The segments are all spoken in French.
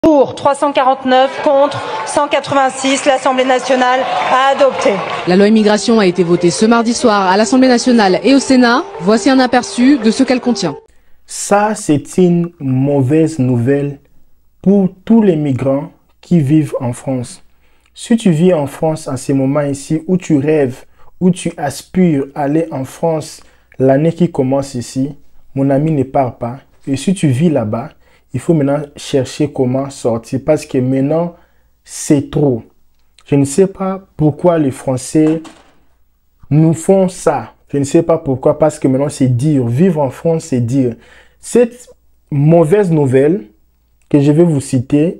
Pour 349, contre 186, l'Assemblée nationale a adopté. La loi immigration a été votée ce mardi soir à l'Assemblée nationale et au Sénat. Voici un aperçu de ce qu'elle contient. Ça, c'est une mauvaise nouvelle pour tous les migrants qui vivent en France. Si tu vis en France en ce moment ici, où tu rêves, où tu aspires à aller en France l'année qui commence ici, mon ami, ne pars pas. Et si tu vis là-bas, il faut maintenant chercher comment sortir parce que maintenant, c'est trop. Je ne sais pas pourquoi les Français nous font ça. Je ne sais pas pourquoi, parce que maintenant, c'est dur. Vivre en France, c'est dur. Cette mauvaise nouvelle que je vais vous citer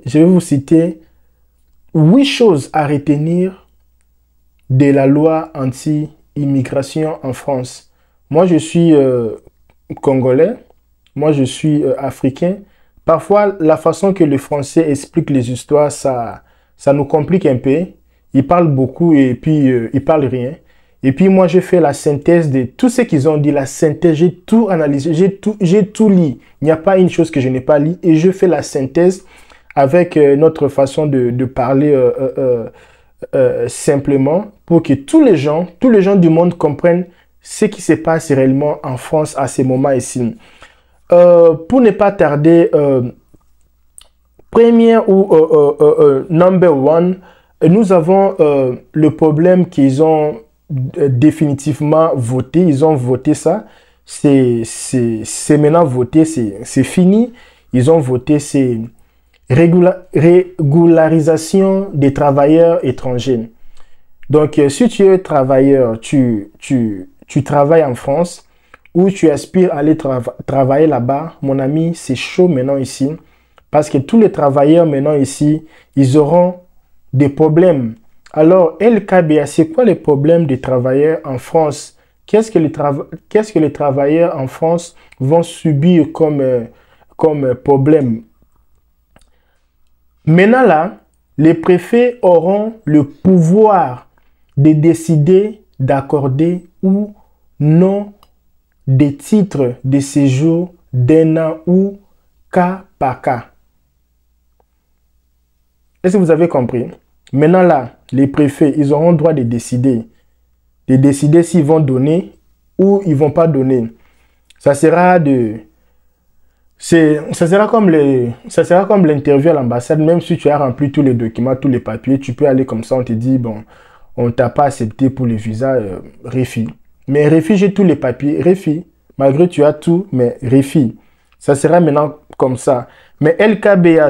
8 choses à retenir de la loi anti-immigration en France. Moi, je suis congolais. Moi, je suis africain. Parfois, la façon que les Français expliquent les histoires, ça nous complique un peu. Ils parlent beaucoup et puis ils parlent rien. Et puis moi, je fais la synthèse de tout ce qu'ils ont dit, la synthèse, j'ai tout analysé, j'ai tout lu. Il n'y a pas une chose que je n'ai pas lu et je fais la synthèse avec notre façon de parler simplement pour que tous les gens du monde comprennent ce qui se passe réellement en France à ce moment ici. Pour ne pas tarder, première ou number one, nous avons le problème qu'ils ont définitivement voté. Ils ont voté ça. C'est maintenant voté, c'est fini. Ils ont voté, c'est régularisation des travailleurs étrangers. Donc, si tu es travailleur, tu travailles en France, ou tu aspires à aller travailler là-bas, mon ami, c'est chaud maintenant ici. Parce que tous les travailleurs maintenant ici, ils auront des problèmes. Alors, LKBA, c'est quoi les problèmes des travailleurs en France? Qu'est-ce que les travailleurs en France vont subir comme problème? Maintenant là, les préfets auront le pouvoir de décider d'accorder ou non des titres de séjour d'un an ou cas par cas. Est-ce que vous avez compris? Maintenant là, les préfets, ils auront le droit de décider s'ils vont donner ou ils vont pas donner. Ça sera comme l'interview à l'ambassade. Même si tu as rempli tous les documents, tous les papiers, tu peux aller comme ça, on te dit, bon, on t'a pas accepté pour le visa réfi. Mais réfi, j'ai tous les papiers, réfi. Malgré tu as tout, mais réfi. Ça sera maintenant comme ça. Mais LKBA,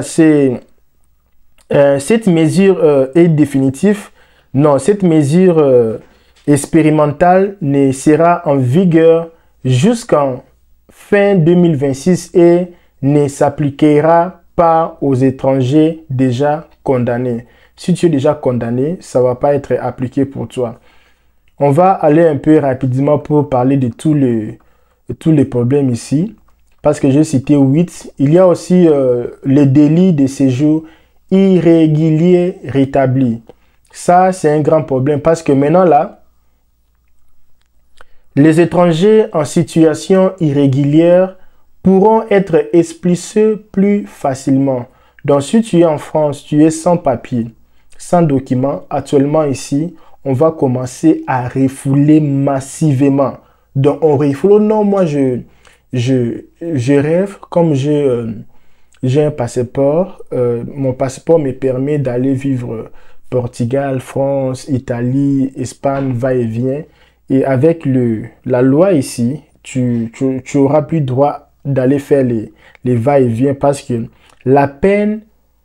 cette mesure est définitive. Non, cette mesure expérimentale ne sera en vigueur jusqu'en fin 2026 et ne s'appliquera pas aux étrangers déjà condamnés. Si tu es déjà condamné, ça ne va pas être appliqué pour toi. On va aller un peu rapidement pour parler de tous les problèmes ici. Parce que j'ai cité 8. Il y a aussi le délit de séjour irrégulier rétabli. Ça, c'est un grand problème parce que maintenant là, les étrangers en situation irrégulière pourront être expulsés plus facilement. Donc, si tu es en France, tu es sans papier, sans document, actuellement ici, on va commencer à refouler massivement. Donc, on refoule. Non, moi, je rêve comme j'ai un passeport. Mon passeport me permet d'aller vivre Portugal, France, Italie, Espagne, va-et-vient. Et avec la loi ici, tu auras plus droit d'aller faire les va-et-vient parce que la peine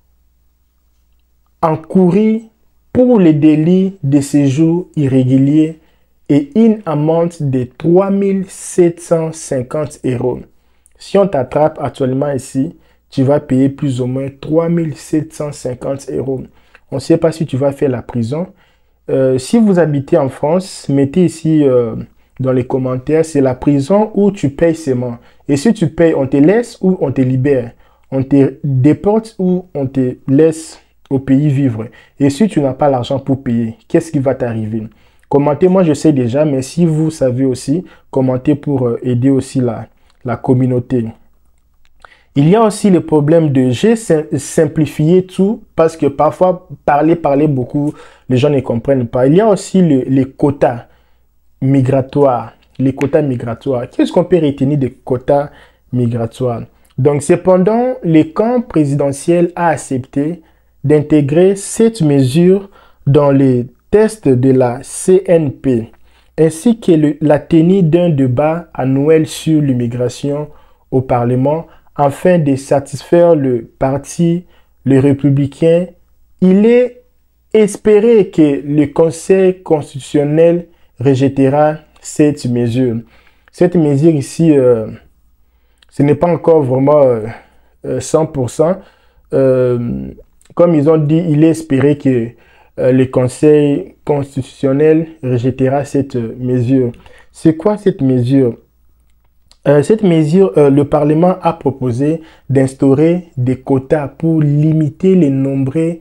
encourue pour les délits de séjour irrégulier est une amende de 3 750 €. Si on t'attrape actuellement ici, tu vas payer plus ou moins 3 750 €. On ne sait pas si tu vas faire la prison. Si vous habitez en France, mettez ici dans les commentaires, c'est la prison ou tu payes seulement. Et si tu payes, on te laisse ou on te libère. On te déporte ou on te laisse au pays vivre. Et si tu n'as pas l'argent pour payer, qu'est-ce qui va t'arriver? Commentez, moi je sais déjà, mais si vous savez aussi, commentez pour aider aussi la communauté. Il y a aussi le problème de j'ai simplifié tout parce que parfois, parler beaucoup, les gens ne comprennent pas. Il y a aussi les quotas migratoires. Les quotas migratoires. Qu'est-ce qu'on peut retenir des quotas migratoires? Donc, cependant, le camp présidentiel a accepté d'intégrer cette mesure dans les tests de la CNP, ainsi que la tenue d'un débat annuel sur l'immigration au Parlement, afin de satisfaire le parti, les républicains. Il est espéré que le Conseil constitutionnel rejettera cette mesure. Cette mesure ici, ce n'est pas encore vraiment 100%. Comme ils ont dit, il est espéré que le Conseil constitutionnel rejettera cette mesure. C'est quoi cette mesure? Cette mesure, le Parlement a proposé d'instaurer des quotas pour limiter les nombreux,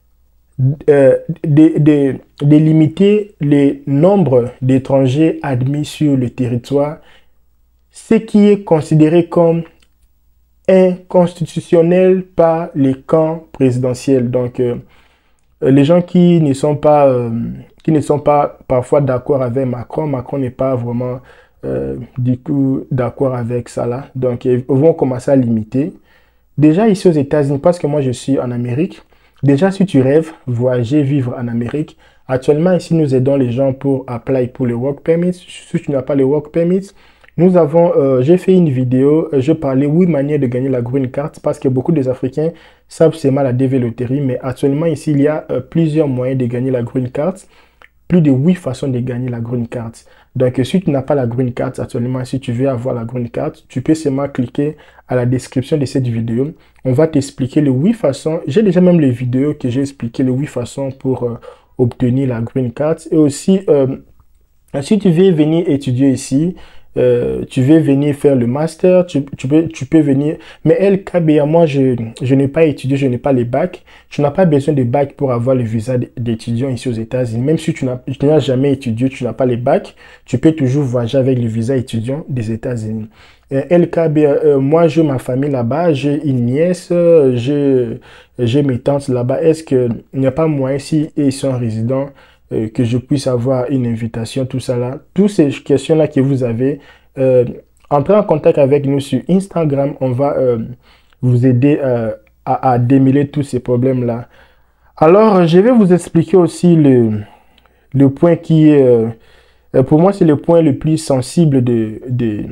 limiter le nombre d'étrangers admis sur le territoire, ce qui est considéré comme inconstitutionnel par les camps présidentiels. Donc, les gens qui ne sont pas parfois d'accord avec Macron, Macron n'est pas vraiment du coup d'accord avec ça là. Donc, ils vont commencer à limiter. Déjà ici aux États-Unis, parce que moi je suis en Amérique, déjà si tu rêves, voyager, vivre en Amérique, actuellement ici nous aidons les gens pour apply pour les work permits. Si tu n'as pas les work permits, nous avons, j'ai fait une vidéo, je parlais 8 manières de gagner la green card parce que beaucoup des Africains savent seulement la DV Loterie, mais actuellement ici il y a plusieurs moyens de gagner la green card, plus de 8 façons de gagner la green card. Donc si tu n'as pas la green card actuellement, si tu veux avoir la green card, tu peux seulement cliquer à la description de cette vidéo. On va t'expliquer les 8 façons, j'ai déjà même les vidéos que j'ai expliqué les 8 façons pour obtenir la green card. Et aussi, si tu veux venir étudier ici, tu veux venir faire le master, tu peux venir. Mais LKBA, moi, je n'ai pas étudié, je n'ai pas les bacs. Tu n'as pas besoin de bac pour avoir le visa d'étudiant ici aux États-Unis. Même si tu n'as jamais étudié, tu n'as pas les bacs, tu peux toujours voyager avec le visa étudiant des États-Unis. LKBA, moi, j'ai ma famille là-bas, j'ai une nièce, j'ai mes tantes là-bas. Est-ce qu'il n'y a pas moyen, si ils sont résidents, que je puisse avoir une invitation, tout ça là. Toutes ces questions-là que vous avez, entrez en contact avec nous sur Instagram. On va vous aider à démêler tous ces problèmes-là. Alors, je vais vous expliquer aussi le point qui est, pour moi, c'est le point le plus sensible de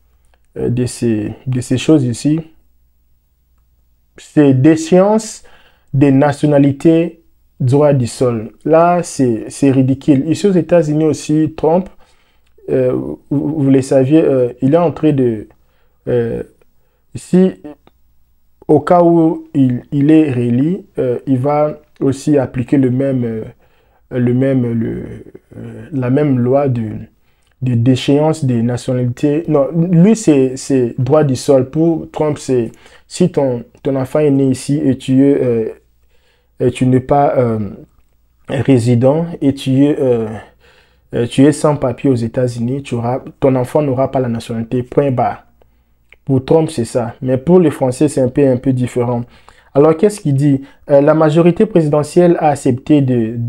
ces choses ici. C'est déchéance des nationalités droit du sol. Là, c'est ridicule. Ici aux États-Unis aussi, Trump, vous le saviez, il est en train de... si, au cas où il est réélu, il va aussi appliquer la même loi de déchéance des nationalités. Non, lui, c'est droit du sol. Pour Trump, c'est si ton enfant est né ici et tu n'es pas résident et tu es sans papier aux États-Unis, ton enfant n'aura pas la nationalité, point barre. Pour Trump, c'est ça. Mais pour les Français, c'est un peu différent. Alors, qu'est-ce qu'il dit? La majorité présidentielle a accepté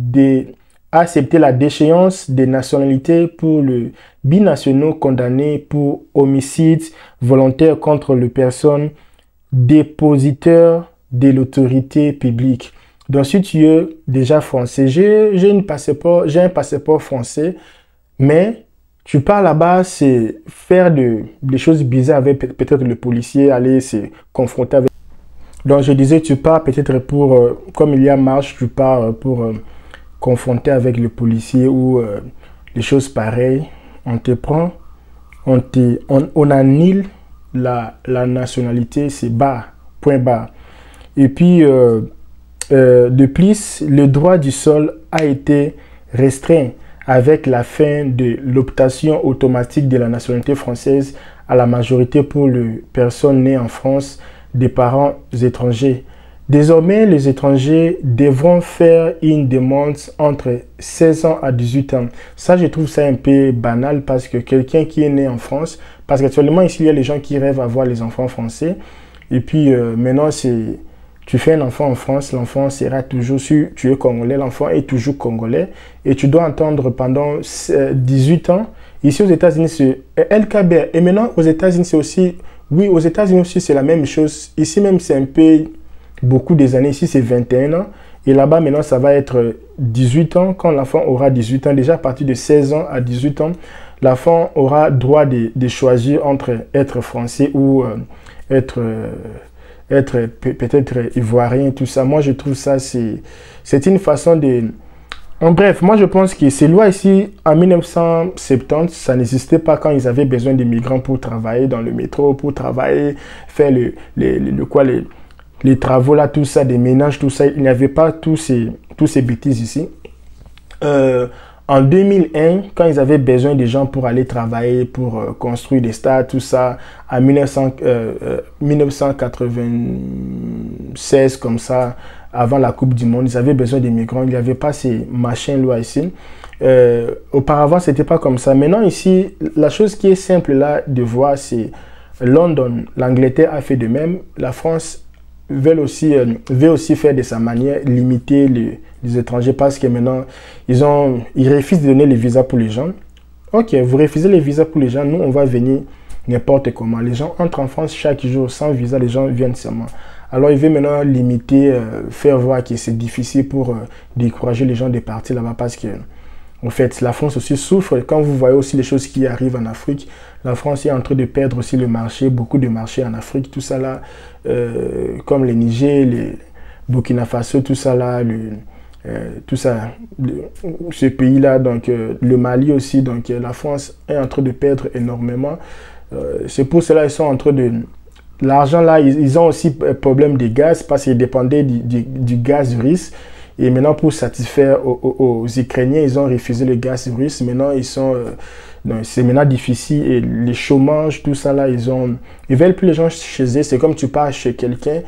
la déchéance des nationalités pour les binationaux condamnés pour homicide volontaire contre les personnes dépositaires de l'autorité publique. Donc, si tu es déjà français, j'ai un passeport français, mais tu pars là-bas, c'est faire des choses bizarres avec peut-être le policier, aller se confronter avec. Donc, je disais, tu pars peut-être pour, comme il y a marche, tu pars pour confronter avec le policier ou des choses pareilles. On te prend, on annule la nationalité, c'est barre, point barre. Et puis, de plus, le droit du sol a été restreint avec la fin de l'optation automatique de la nationalité française à la majorité pour les personnes nées en France des parents étrangers. Désormais, les étrangers devront faire une demande entre 16 ans à 18 ans. Ça, je trouve ça un peu banal parce que quelqu'un qui est né en France, parce qu'actuellement ici, il y a les gens qui rêvent d'avoir les enfants français. Et puis maintenant, tu fais un enfant en France, l'enfant sera toujours, si tu es congolais, l'enfant est toujours congolais. Et tu dois attendre pendant 18 ans. Ici aux États-Unis, c'est LKB. Et maintenant, aux États-Unis, c'est aussi, oui, aux États-Unis aussi, c'est la même chose. Ici même, c'est un peu beaucoup des années. Ici, c'est 21 ans. Et là-bas, maintenant, ça va être 18 ans. Quand l'enfant aura 18 ans, déjà à partir de 16 ans à 18 ans, l'enfant aura droit de choisir entre être français ou être peut-être ivoirien, tout ça. Moi, je trouve ça, c'est une façon de... En bref, moi, je pense que ces lois ici, en 1970, ça n'existait pas quand ils avaient besoin des migrants pour travailler dans le métro, pour travailler, faire les travaux là, tout ça, des ménages, tout ça. Il n'y avait pas tous ces bêtises ici. En 2001, quand ils avaient besoin de gens pour aller travailler, pour construire des stades, tout ça, en 1996, comme ça, avant la Coupe du Monde, ils avaient besoin des migrants. Il n'y avait pas ces machins-là ici. Auparavant, ce n'était pas comme ça. Maintenant, ici, la chose qui est simple là de voir, c'est London. L'Angleterre a fait de même. La France veut aussi faire de sa manière, limiter les étrangers parce que maintenant, ils refusent de donner les visas pour les gens. Ok, vous refusez les visas pour les gens, nous, on va venir n'importe comment. Les gens entrent en France chaque jour sans visa, les gens viennent seulement. Alors, ils veulent maintenant limiter, faire voir que c'est difficile pour décourager les gens de partir là-bas parce que, en fait, la France aussi souffre. Quand vous voyez aussi les choses qui arrivent en Afrique, la France est en train de perdre aussi le marché, beaucoup de marchés en Afrique, tout ça là, comme le Niger, le Burkina Faso, tout ça là, tout ça, ce pays-là, donc le Mali aussi, donc la France est en train de perdre énormément. C'est pour cela qu'ils sont en train de... L'argent là, ils ont aussi problème de gaz parce qu'ils dépendaient du gaz russe. Et maintenant, pour satisfaire aux Ukrainiens, ils ont refusé le gaz russe. Maintenant, c'est maintenant difficile. Et les chômages, tout ça là, ils veulent plus les gens chez eux. C'est comme tu pars chez quelqu'un.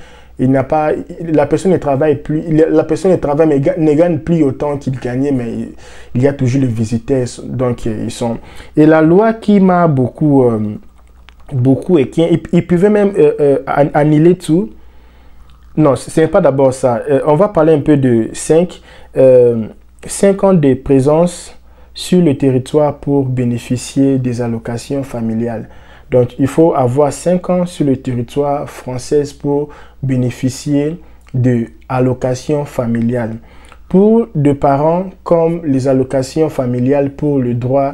La personne ne travaille plus. La personne ne travaille, mais ne gagne plus autant qu'il gagnait. Mais il y a toujours les visiteurs. Donc, ils sont... Et la loi qui m'a beaucoup et ils pouvaient même annuler tout. Non, ce n'est pas d'abord ça. On va parler un peu de 5 ans de présence sur le territoire pour bénéficier des allocations familiales. Donc, il faut avoir 5 ans sur le territoire français pour bénéficier de allocations familiales. Pour des parents, comme les allocations familiales pour le droit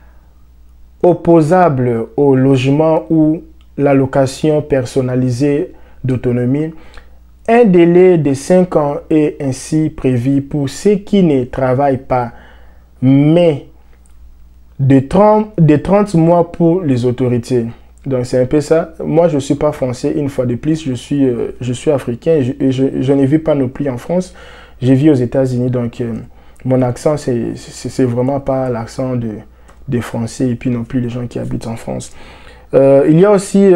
opposable au logement ou l'allocation personnalisée d'autonomie, un délai de 5 ans est ainsi prévu pour ceux qui ne travaillent pas, mais de 30 mois pour les autorités. Donc c'est un peu ça. Moi, je ne suis pas français, une fois de plus, je suis africain et je ne vis pas non plus en France. Je vis aux États-Unis, donc mon accent, c'est vraiment pas l'accent des Français et puis non plus les gens qui habitent en France. Il y a aussi...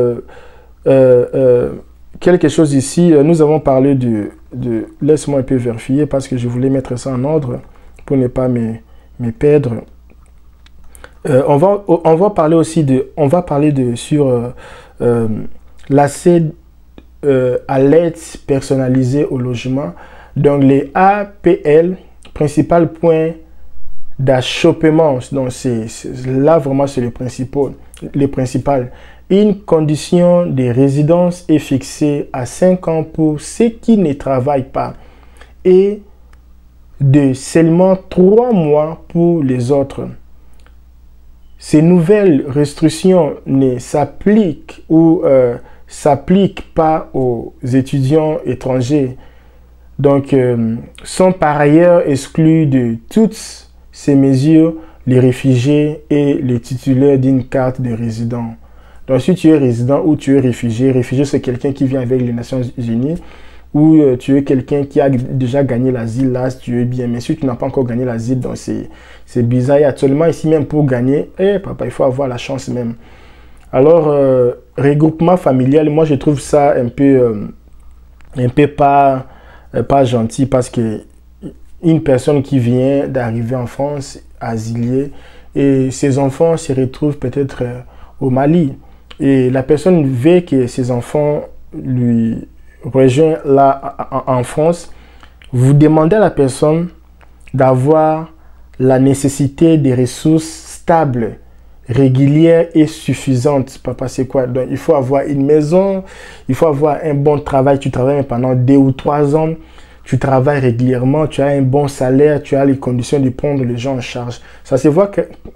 quelque chose ici, nous avons parlé laisse-moi un peu vérifier parce que je voulais mettre ça en ordre pour ne pas me perdre. On va parler aussi sur l'accès à l'aide personnalisée au logement. Donc les APL, principal point d'achoppement, donc là vraiment c'est le principal. Une condition de résidence est fixée à 5 ans pour ceux qui ne travaillent pas et de seulement 3 mois pour les autres. Ces nouvelles restrictions ne s'appliquent pas aux étudiants étrangers, donc sont par ailleurs exclus de toutes ces mesures les réfugiés et les titulaires d'une carte de résident. Donc, si tu es résident ou tu es réfugié, c'est quelqu'un qui vient avec les Nations Unies, ou tu es quelqu'un qui a déjà gagné l'asile, là, si tu es bien. Mais si tu n'as pas encore gagné l'asile, donc c'est bizarre. Et actuellement, ici même, pour gagner, papa, il faut avoir la chance même. Alors, regroupement familial, moi, je trouve ça un peu pas gentil parce que une personne qui vient d'arriver en France, asiliée, et ses enfants se retrouvent peut-être au Mali. Et la personne veut que ses enfants lui rejoint là en France, vous demandez à la personne d'avoir la nécessité des ressources stables, régulières et suffisantes. Papa, c'est quoi? Donc, il faut avoir une maison, il faut avoir un bon travail. Tu travailles pendant 2 ou 3 ans, tu travailles régulièrement, tu as un bon salaire, tu as les conditions de prendre les gens en charge. Ça se voit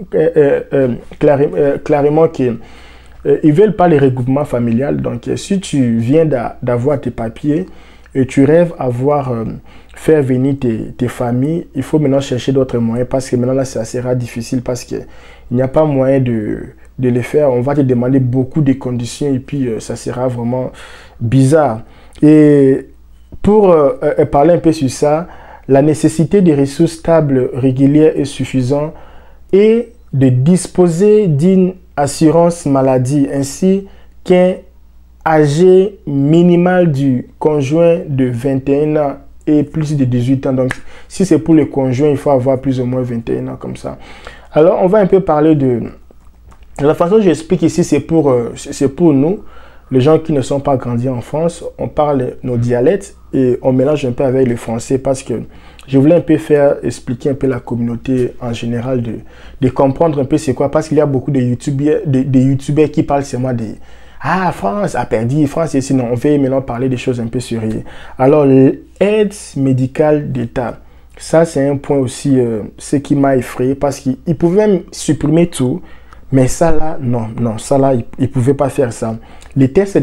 clairement qu'ils ne veulent pas les regroupements familiales. Donc, si tu viens d'avoir tes papiers et tu rêves faire venir tes familles, il faut maintenant chercher d'autres moyens parce que maintenant là, ça sera difficile parce qu'il n'y a pas moyen de les faire. On va te demander beaucoup de conditions et puis ça sera vraiment bizarre. Et pour parler un peu sur ça, la nécessité des ressources stables, régulières et suffisantes et de disposer d'une assurance maladie ainsi qu'un âge minimal du conjoint de 21 ans et plus de 18 ans. Donc, si c'est pour le conjoint, il faut avoir plus ou moins 21 ans comme ça. Alors, on va un peu parler de la façon dont j'explique ici, c'est pour nous, les gens qui ne sont pas grandis en France. On parle nos dialectes et on mélange un peu avec le français parce que je voulais un peu expliquer un peu la communauté en général, de comprendre un peu c'est quoi, parce qu'il y a beaucoup de YouTubeurs qui parlent seulement des ah, France a perdu, France ici. Non, on va maintenant parler des choses un peu sérieuses. Alors, l'aide médicale d'État, ça c'est un point aussi, ce qui m'a effrayé parce qu'ils pouvaient même supprimer tout, mais ça là, non, ça là, ils ne pouvaient pas faire ça. Le test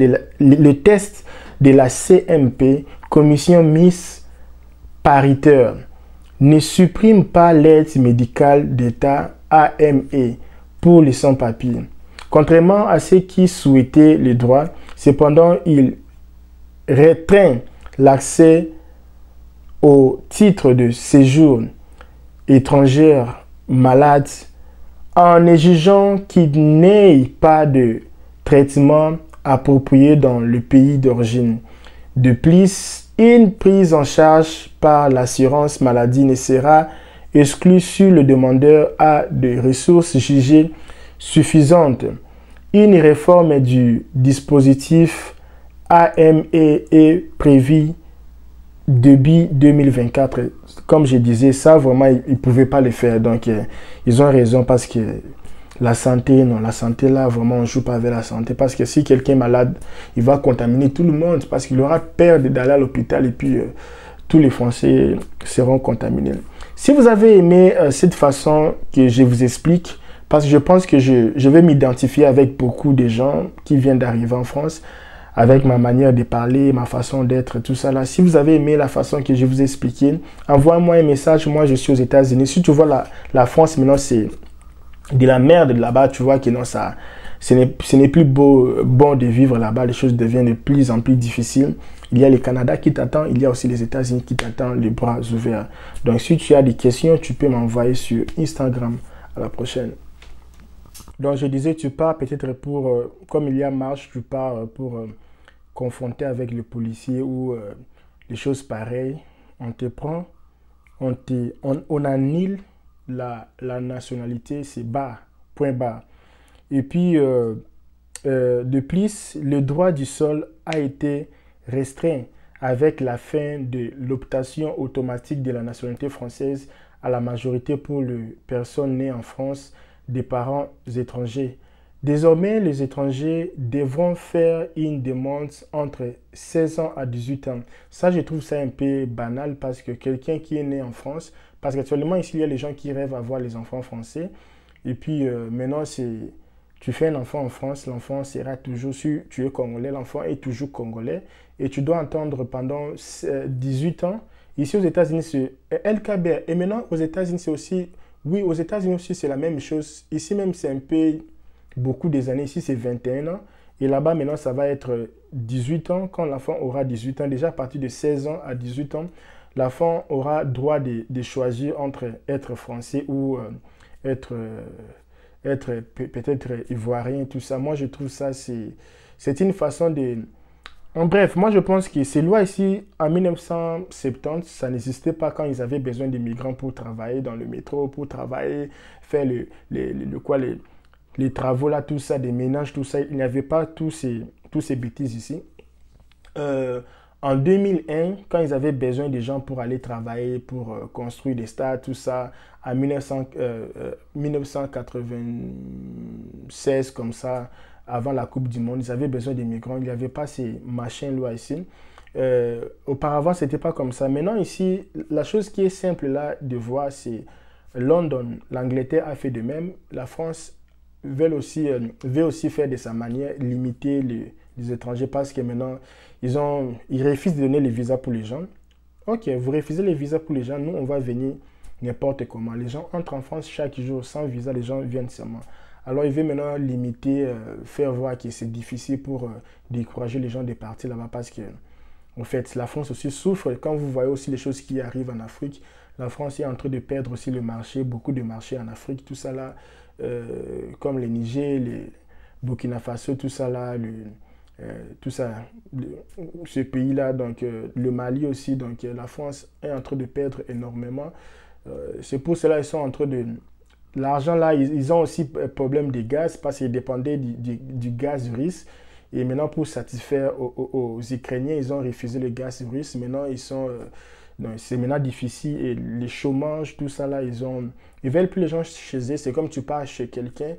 de la CMP, Commission Mixte Paritaire, ne supprime pas l'aide médicale d'État AME pour les sans-papiers. Contrairement à ceux qui souhaitaient les droits, cependant, il restreint l'accès au titre de séjour étranger malade en exigeant qu'il n'ait pas de traitement approprié dans le pays d'origine. De plus, une prise en charge par l'assurance maladie ne sera exclue si le demandeur a des ressources jugées suffisante. Une réforme du dispositif AME est prévue début 2024. Comme je disais, ça vraiment, ils ne pouvaient pas le faire. Donc, ils ont raison parce que la santé, non, la santé là, vraiment, on ne joue pas avec la santé. Parce que si quelqu'un est malade, il va contaminer tout le monde parce qu'il aura peur d'aller à l'hôpital et puis tous les Français seront contaminés. Si vous avez aimé cette façon que je vous explique, parce que je pense que je vais m'identifier avec beaucoup de gens qui viennent d'arriver en France, avec ma manière de parler, ma façon d'être, tout ça là. Si vous avez aimé la façon que je vous ai expliqué, envoie-moi un message. Moi, je suis aux États-Unis. Si tu vois la France, maintenant, c'est de la merde là-bas. Tu vois que non, ce n'est plus bon de vivre là-bas. Les choses deviennent de plus en plus difficiles. Il y a le Canada qui t'attend. Il y a aussi les États-Unis qui t'attendent, les bras ouverts. Donc, si tu as des questions, tu peux m'envoyer sur Instagram. À la prochaine. Donc, je disais, tu pars peut-être pour, comme il y a marche, tu pars pour confronter avec le policier ou des choses pareilles. On te prend, on annule la nationalité, c'est barre, point barre. Et puis, de plus, le droit du sol a été restreint avec la fin de l'optation automatique de la nationalité française à la majorité pour les personnes nées en France des parents étrangers. Désormais, les étrangers devront faire une demande entre 16 ans à 18 ans. Ça, je trouve ça un peu banal parce que quelqu'un qui est né en France, parce qu'actuellement, ici, il y a les gens qui rêvent d'avoir les enfants français. Et puis, maintenant, tu fais un enfant en France, l'enfant sera toujours, si tu es congolais, l'enfant est toujours congolais. Et tu dois attendre pendant 18 ans. Ici, aux États-Unis, c'est LKB. Et maintenant, aux États-Unis, c'est aussi... Oui, aux États-Unis aussi, c'est la même chose. Ici même, c'est un peu beaucoup des années. Ici, c'est 21 ans. Et là-bas, maintenant, ça va être 18 ans. Quand l'enfant aura 18 ans, déjà à partir de 16 ans à 18 ans, l'enfant aura droit de choisir entre être français ou être peut-être ivoirien, tout ça. Moi, je trouve ça, c'est une façon de... En bref, moi je pense que ces lois ici, en 1970, ça n'existait pas quand ils avaient besoin des migrants pour travailler dans le métro, pour travailler, faire les travaux là, tout ça, des ménages, tout ça. Il n'y avait pas tous ces bêtises ici. Euh, En 2001, quand ils avaient besoin de gens pour aller travailler, pour construire des stades, tout ça, en 1996, comme ça, avant la Coupe du Monde, ils avaient besoin des migrants. Il n'y avait pas ces machins-là ici. Auparavant, c'était pas comme ça. Maintenant, ici, la chose qui est simple là de voir, c'est London, l'Angleterre a fait de même. La France veut aussi faire de sa manière, limiter les étrangers parce que maintenant, ils refusent de donner les visas pour les gens. Ok, vous refusez les visas pour les gens, nous, on va venir n'importe comment. Les gens entrent en France chaque jour sans visa, les gens viennent seulement. Alors, il veut maintenant limiter, faire voir que c'est difficile pour décourager les gens de partir là-bas parce que en fait, la France aussi souffre. Quand vous voyez aussi les choses qui arrivent en Afrique, la France est en train de perdre aussi le marché, beaucoup de marchés en Afrique, tout ça là, comme le Niger, le Burkina Faso, tout ça là, tout ça, ce pays-là, donc le Mali aussi, donc la France est en train de perdre énormément. C'est pour cela qu'ils sont en train de... L'argent là, ils ont aussi problème de gaz parce qu'ils dépendaient du gaz russe. Et maintenant, pour satisfaire aux Ukrainiens, ils ont refusé le gaz russe. Maintenant, c'est maintenant difficile. Et les chômages, tout ça là, ils veulent plus les gens chez eux. C'est comme tu pars chez quelqu'un,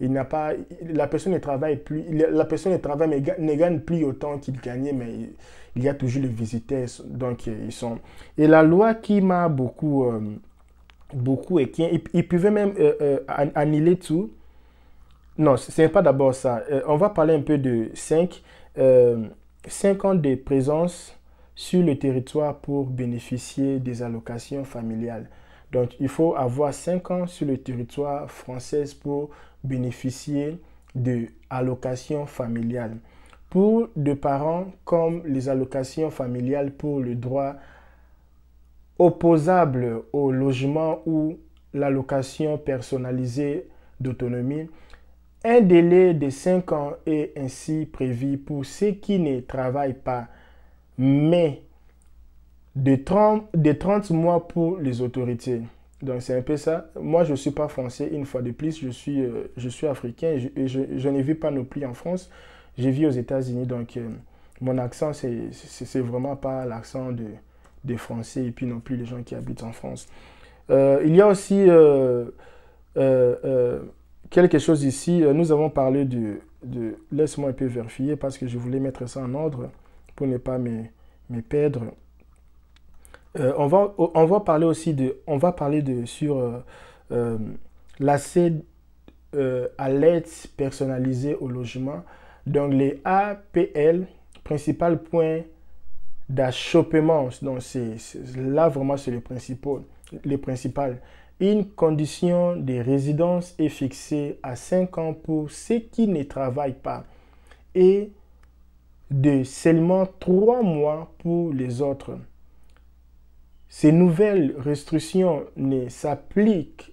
la personne ne travaille plus, la personne ne travaille mais ne gagne plus autant qu'il gagnait, mais il y a toujours les visiteurs. Donc, ils sont... Et la loi qui m'a beaucoup et ils pouvaient même annuler tout. Non, ce n'est pas d'abord ça. On va parler un peu de 5 ans de présence sur le territoire pour bénéficier des allocations familiales. Donc, il faut avoir 5 ans sur le territoire français pour bénéficier de allocations familiales. Pour des parents, comme les allocations familiales pour le droit opposable au logement ou l'allocation personnalisée d'autonomie, un délai de 5 ans est ainsi prévu pour ceux qui ne travaillent pas, mais de 30 mois pour les autorités. Donc c'est un peu ça. Moi, je ne suis pas français, une fois de plus, je suis africain et je ne vis pas non plus en France. Je vis aux États-Unis, donc mon accent, c'est vraiment pas l'accent des Français et puis non plus les gens qui habitent en France. Il y a aussi... quelque chose ici, nous avons parlé laisse-moi un peu vérifier parce que je voulais mettre ça en ordre pour ne pas me perdre. On va parler aussi sur l'accès à l'aide personnalisée au logement. Donc les APL, principal point d'achoppement, donc là vraiment c'est le principal. Une condition de résidence est fixée à 5 ans pour ceux qui ne travaillent pas et de seulement 3 mois pour les autres. Ces nouvelles restrictions ne s'appliquent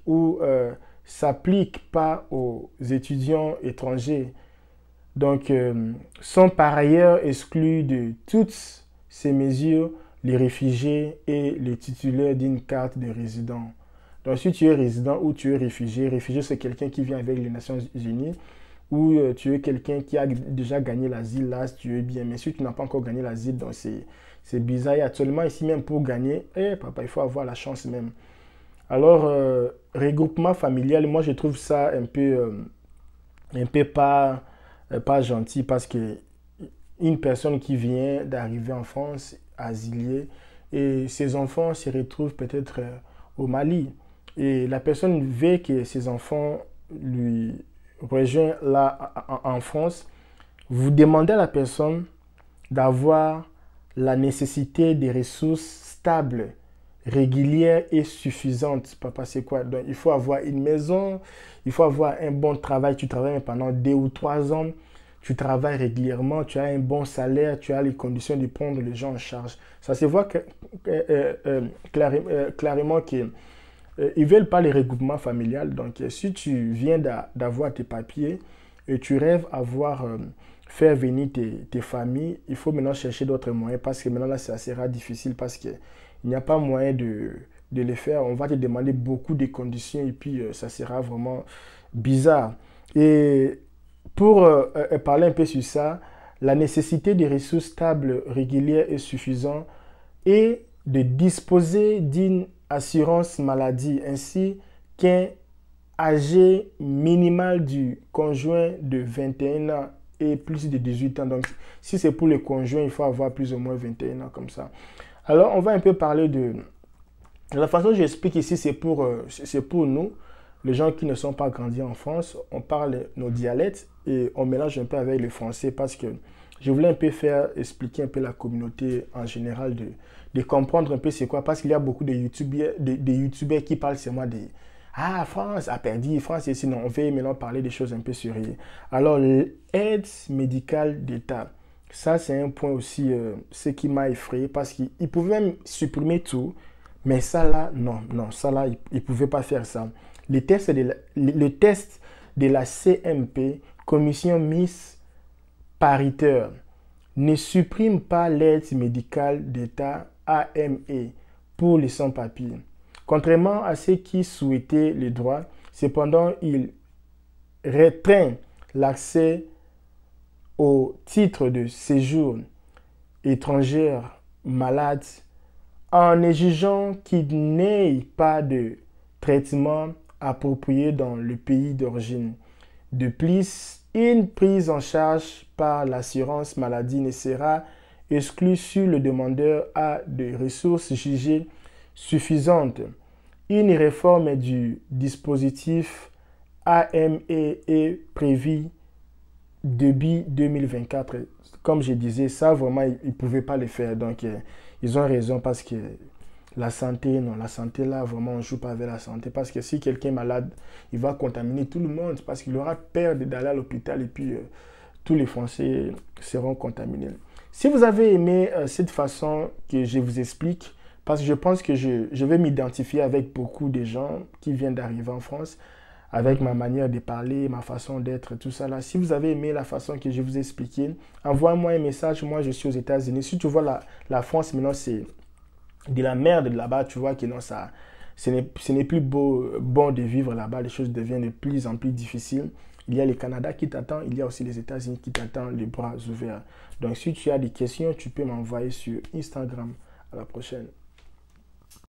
pas aux étudiants étrangers, donc sont par ailleurs exclus de toutes ces mesures les réfugiés et les titulaires d'une carte de résident. Donc, si tu es résident ou tu es réfugié, c'est quelqu'un qui vient avec les Nations Unies, ou tu es quelqu'un qui a déjà gagné l'asile, là, tu es bien. Mais si tu n'as pas encore gagné l'asile, donc c'est bizarre. Et actuellement, ici même, pour gagner, papa, il faut avoir la chance même. Alors, regroupement familial, moi, je trouve ça un peu pas gentil parce que une personne qui vient d'arriver en France, asiliée, et ses enfants se retrouvent peut-être au Mali. Et la personne veut que ses enfants lui rejoignent là en France. Vous demandez à la personne d'avoir la nécessité des ressources stables, régulières et suffisantes. Papa, c'est quoi? Donc, il faut avoir une maison, il faut avoir un bon travail. Tu travailles pendant 2 ou 3 ans, tu travailles régulièrement, tu as un bon salaire, tu as les conditions de prendre les gens en charge. Ça se voit clairement qu'ils ne veulent pas les regroupements familiales. Donc, si tu viens d'avoir tes papiers et tu rêves faire venir tes familles, il faut maintenant chercher d'autres moyens parce que maintenant, là, ça sera difficile parce qu'il n'y a pas moyen de les faire. On va te demander beaucoup de conditions et puis ça sera vraiment bizarre. Et pour parler un peu sur ça, la nécessité de ressources stables, régulières et suffisantes et de disposer d'une assurance maladie ainsi qu'un âge minimal du conjoint de 21 ans et plus de 18 ans. Donc, si c'est pour le conjoint, il faut avoir plus ou moins 21 ans comme ça. Alors, on va un peu parler de... La façon dont j'explique ici, c'est pour nous, les gens qui ne sont pas grandis en France. On parle nos dialectes et on mélange un peu avec le français parce que je voulais un peu expliquer un peu la communauté en général, de comprendre un peu c'est quoi. Parce qu'il y a beaucoup de YouTubers qui parlent seulement des... Ah, France a perdu, France ici. Non, on va maintenant parler des choses un peu sérieuses. Alors, l'aide médicale d'État, ça c'est un point aussi, ce qui m'a effrayé parce qu'ils pouvaient même supprimer tout. Mais ça là, non, ça là, ils ne pouvaient pas faire ça. Le test de la CMP, Commission Mixte Paritaire, ne supprime pas l'aide médicale d'État AME pour les sans-papiers. Contrairement à ceux qui souhaitaient les droits, cependant, il restreint l'accès au titre de séjour étranger malade en exigeant qu'il n'ait pas de traitement approprié dans le pays d'origine. De plus, une prise en charge par l'assurance maladie ne sera exclue si le demandeur a des ressources jugées suffisantes. Une réforme du dispositif AME est prévue début 2024. Comme je disais, ça vraiment, ils ne pouvaient pas le faire. Donc, ils ont raison parce que la santé, non, la santé là, vraiment, on ne joue pas avec la santé. Parce que si quelqu'un est malade, il va contaminer tout le monde parce qu'il aura peur d'aller à l'hôpital et puis tous les Français seront contaminés. Si vous avez aimé cette façon que je vous explique, parce que je pense que je vais m'identifier avec beaucoup de gens qui viennent d'arriver en France, avec ma manière de parler, ma façon d'être, tout ça là. Si vous avez aimé la façon que je vous ai expliqué, envoie-moi un message. Moi, je suis aux États-Unis. Si tu vois la France, maintenant, c'est de la merde là-bas. Tu vois que non, ce n'est plus bon de vivre là-bas. Les choses deviennent de plus en plus difficiles. Il y a le Canada qui t'attend. Il y a aussi les États-Unis qui t'attendent, les bras ouverts. Donc, si tu as des questions, tu peux m'envoyer sur Instagram. À la prochaine.